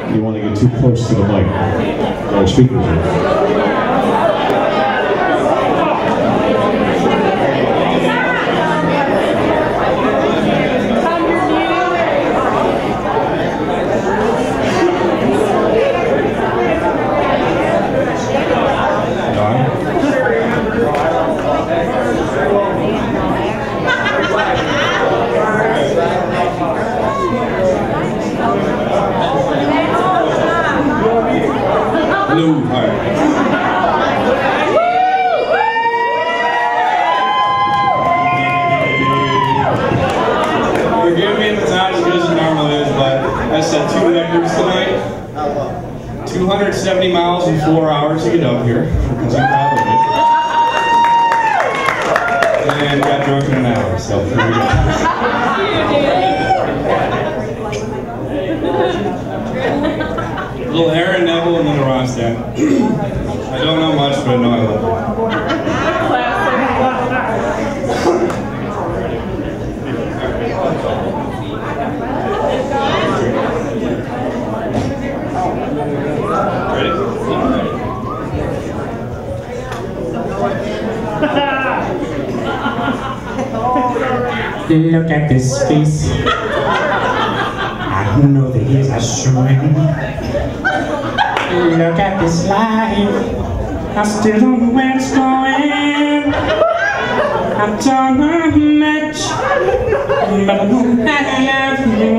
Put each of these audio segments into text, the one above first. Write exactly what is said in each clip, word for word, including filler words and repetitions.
You want to get too close to the mic. Or speakers. Blue heart. Forgive me if it's not as good as it normally is, but I set two records tonight. two hundred seventy miles in four hours to get up here for Cousin Colleen. And got drunk in an hour, so here we go. Little Aaron Neville and then Ron Sandler. I don't know much, but I know I love Ready? Look at this face. I know that he's a shrink. Look at this life, I still don't know where it's going. I've done a match, but I know I love you.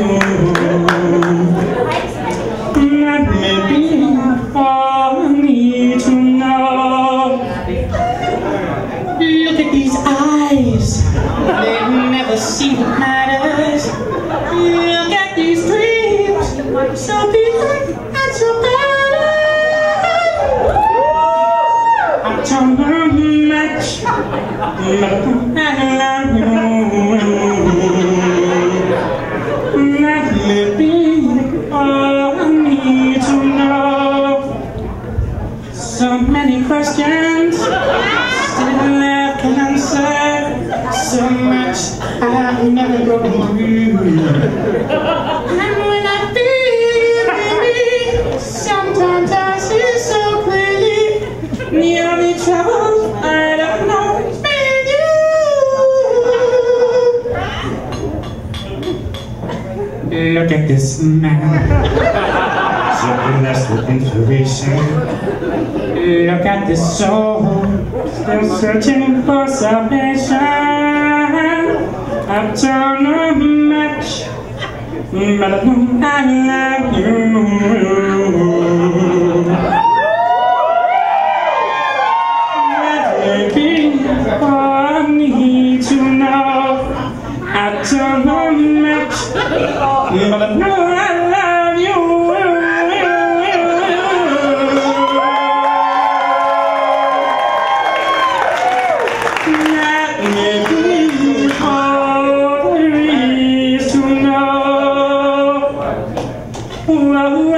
That may be all I need to know. Look at these eyes, they've never seen what matters. Look at these dreams, so big and so bad. Don't match, but I love you. That may be all I need to know. So many questions still left unanswered. So much I've never broken through. And when I feel it, sometimes I see so clearly. The only trouble I don't know is with you. Look at this man, so blessed with inspiration. Look at this soul, still searching for salvation. I've done a match, but I know I love you. All I need to know, I've done a match, but I know I love you. That may be all there is to know.